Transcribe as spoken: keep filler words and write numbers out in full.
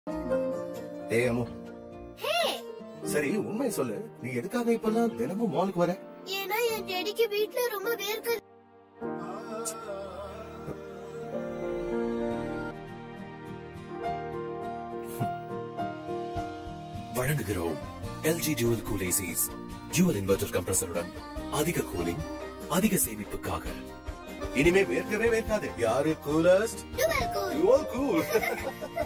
ஏய் அம்மு. சரி உண்மை சொல்லு, நீ எதுக்காக இப்பெல்லாம் தினமும் மாலுக்கு வர? ஏன்னா என் டேடிக்கு வீட்ல ரொம்ப வேர்க்குது. வழங்குகிறோம் LG dual cool ACs. Dual inverter கம்ப்ரஸருடன் அதிக கூலிங், அதிக சேமிப்புக்காக. இனிமே வேர்க்கவே வேர்க்காது. யாரு coolest? Dual cool. Dual cool.